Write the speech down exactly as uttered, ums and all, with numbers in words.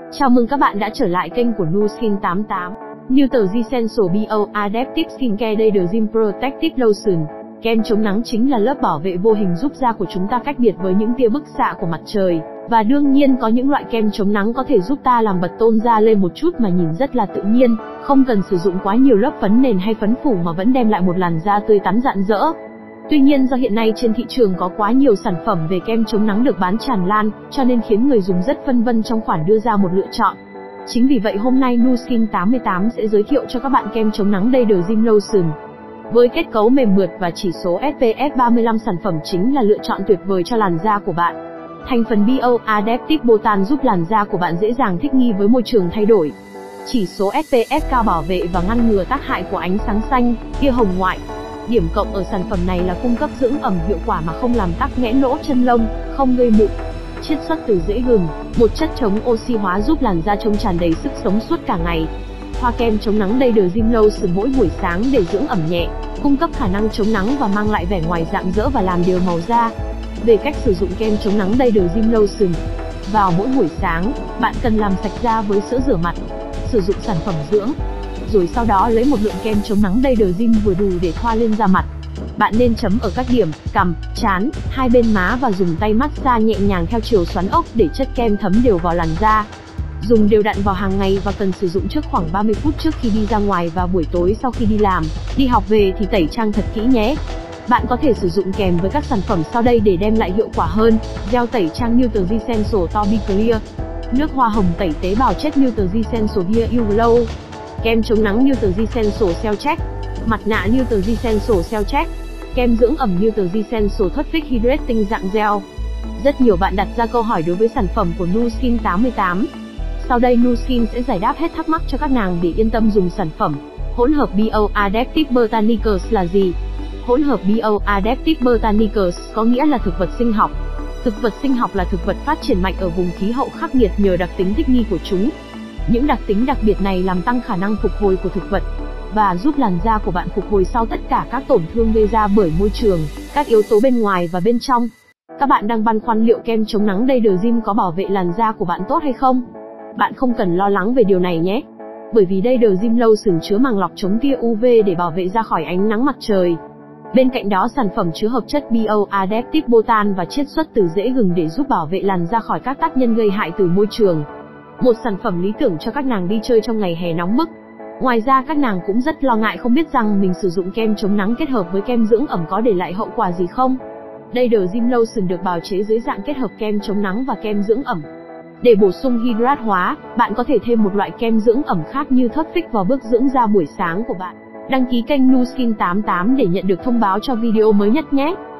Chào mừng các bạn đã trở lại kênh của NuSkin tám tám. Neutrogena Bio Adaptive Skincare Day The Gym Protective Lotion. Kem chống nắng chính là lớp bảo vệ vô hình giúp da của chúng ta cách biệt với những tia bức xạ của mặt trời. Và đương nhiên có những loại kem chống nắng có thể giúp ta làm bật tôn da lên một chút mà nhìn rất là tự nhiên, không cần sử dụng quá nhiều lớp phấn nền hay phấn phủ mà vẫn đem lại một làn da tươi tắn rạng rỡ. Tuy nhiên do hiện nay trên thị trường có quá nhiều sản phẩm về kem chống nắng được bán tràn lan, cho nên khiến người dùng rất phân vân trong khoản đưa ra một lựa chọn. Chính vì vậy hôm nay NuSkin tám tám sẽ giới thiệu cho các bạn kem chống nắng Day The Gym Lotion. Với kết cấu mềm mượt và chỉ số ét pê ép ba mươi lăm, sản phẩm chính là lựa chọn tuyệt vời cho làn da của bạn. Thành phần Bio Adaptive Botan giúp làn da của bạn dễ dàng thích nghi với môi trường thay đổi. Chỉ số ét pê ép cao bảo vệ và ngăn ngừa tác hại của ánh sáng xanh, tia hồng ngoại. Điểm cộng ở sản phẩm này là cung cấp dưỡng ẩm hiệu quả mà không làm tắc nghẽn lỗ chân lông, không gây mụn. Chiết xuất từ rễ gừng, một chất chống oxy hóa giúp làn da trông tràn đầy sức sống suốt cả ngày. Thoa kem chống nắng Day The Gym Lotion mỗi buổi sáng để dưỡng ẩm nhẹ, cung cấp khả năng chống nắng và mang lại vẻ ngoài rạng rỡ và làm đều màu da. Về cách sử dụng kem chống nắng Day The Gym Lotion. Vào mỗi buổi sáng, bạn cần làm sạch da với sữa rửa mặt, sử dụng sản phẩm dưỡng, rồi sau đó lấy một lượng kem chống nắng Day The Gym vừa đủ để thoa lên da mặt. Bạn nên chấm ở các điểm cằm, trán, hai bên má và dùng tay massage nhẹ nhàng theo chiều xoắn ốc để chất kem thấm đều vào làn da. Dùng đều đặn vào hàng ngày và cần sử dụng trước khoảng ba mươi phút trước khi đi ra ngoài và buổi tối sau khi đi làm, đi học về thì tẩy trang thật kỹ nhé. Bạn có thể sử dụng kèm với các sản phẩm sau đây để đem lại hiệu quả hơn. Gel tẩy trang Neutrogena To Be Clear, nước hoa hồng tẩy tế bào chết Neutrogena Via You Glow, kem chống nắng Neutrogena Cell Check, mặt nạ Neutrogena Cell Check, kem dưỡng ẩm Neutrogena Thoát Fix Hydrating dạng gel. Rất nhiều bạn đặt ra câu hỏi đối với sản phẩm của NuSkin tám tám. Sau đây NuSkin sẽ giải đáp hết thắc mắc cho các nàng để yên tâm dùng sản phẩm. Hỗn hợp Bio Adaptive Botanicals là gì? Hỗn hợp Bio Adaptive Botanicals có nghĩa là thực vật sinh học. Thực vật sinh học là thực vật phát triển mạnh ở vùng khí hậu khắc nghiệt nhờ đặc tính thích nghi của chúng. Những đặc tính đặc biệt này làm tăng khả năng phục hồi của thực vật và giúp làn da của bạn phục hồi sau tất cả các tổn thương gây ra bởi môi trường, các yếu tố bên ngoài và bên trong. Các bạn đang băn khoăn liệu kem chống nắng Day The Gym có bảo vệ làn da của bạn tốt hay không? Bạn không cần lo lắng về điều này nhé. Bởi vì Day The Gym Lotion chứa màng lọc chống tia u vê để bảo vệ da khỏi ánh nắng mặt trời. Bên cạnh đó sản phẩm chứa hợp chất Bio Adaptive Botan và chiết xuất từ rễ gừng để giúp bảo vệ làn da khỏi các tác nhân gây hại từ môi trường. Một sản phẩm lý tưởng cho các nàng đi chơi trong ngày hè nóng bức. Ngoài ra các nàng cũng rất lo ngại không biết rằng mình sử dụng kem chống nắng kết hợp với kem dưỡng ẩm có để lại hậu quả gì không. Day The Gym Lotion được bào chế dưới dạng kết hợp kem chống nắng và kem dưỡng ẩm. Để bổ sung hydrat hóa, bạn có thể thêm một loại kem dưỡng ẩm khác như Thoát Fix vào bước dưỡng da buổi sáng của bạn. Đăng ký kênh NuSkin tám tám để nhận được thông báo cho video mới nhất nhé.